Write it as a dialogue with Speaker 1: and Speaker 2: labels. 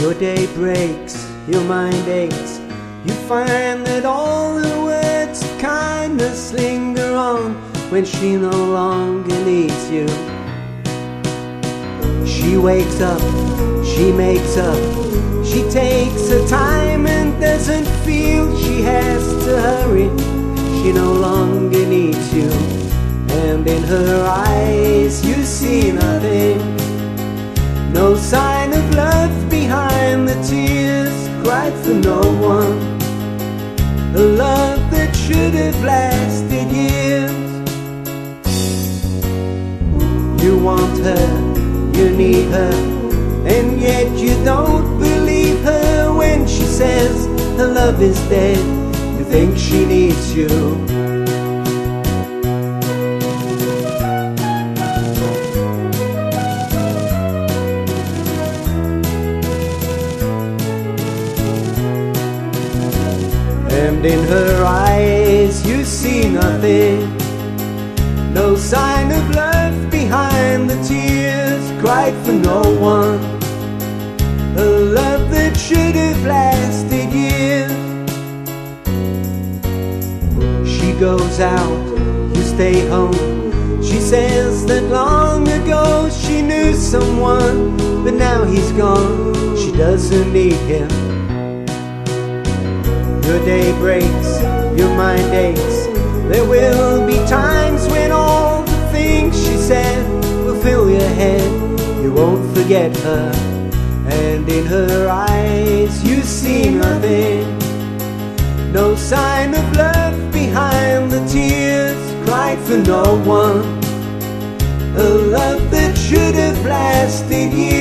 Speaker 1: Your day breaks, your mind aches. You find that all the words of kindness linger on when she no longer needs you. She wakes up, she makes up, she takes her time and doesn't feel she has to hurry. She no longer needs you, and in her eyes you see nothing. No sign of love behind the tears cried for no one. A love that should have lasted years. You want her, you need her, and yet you don't believe her when she says her love is dead. You think she needs you. And in her eyes you see nothing. No sign of love behind the tears cried for no one. A love that should have lasted years. She goes out, you stay home. She says that long ago she knew someone, but now he's gone, she doesn't need him. Your day breaks, your mind aches. There will be times when all the things she said will fill your head. You won't forget her, and in her eyes you see nothing. No sign of love behind the tears cried for no one. A love that should have lasted years.